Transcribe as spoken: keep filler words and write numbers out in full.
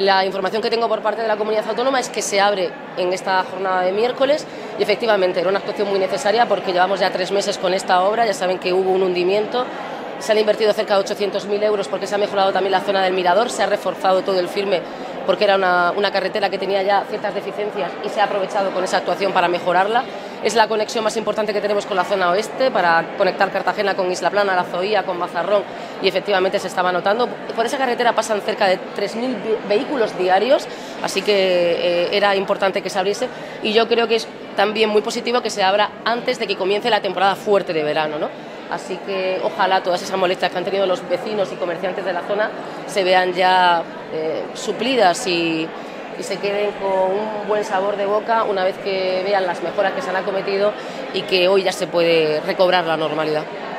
La información que tengo por parte de la comunidad autónoma es que se abre en esta jornada de miércoles y efectivamente era una actuación muy necesaria porque llevamos ya tres meses con esta obra, ya saben que hubo un hundimiento, se han invertido cerca de ochocientos mil euros porque se ha mejorado también la zona del mirador, se ha reforzado todo el firme porque era una, una carretera que tenía ya ciertas deficiencias y se ha aprovechado con esa actuación para mejorarla. Es la conexión más importante que tenemos con la zona oeste para conectar Cartagena con Isla Plana, La Zoía, con Mazarrón y efectivamente se estaba notando. Por esa carretera pasan cerca de tres mil vehículos diarios, así que eh, era importante que se abriese y yo creo que es también muy positivo que se abra antes de que comience la temporada fuerte de verano, ¿no? Así que ojalá todas esas molestias que han tenido los vecinos y comerciantes de la zona se vean ya eh, suplidas y, y se queden con un buen sabor de boca una vez que vean las mejoras que se han acometido y que hoy ya se puede recobrar la normalidad.